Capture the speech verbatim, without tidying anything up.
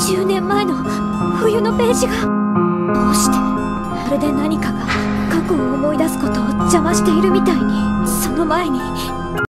じゅうねんまえの冬のページが。どうして、まるで何かが過去を思い出すことを邪魔しているみたいに。その前に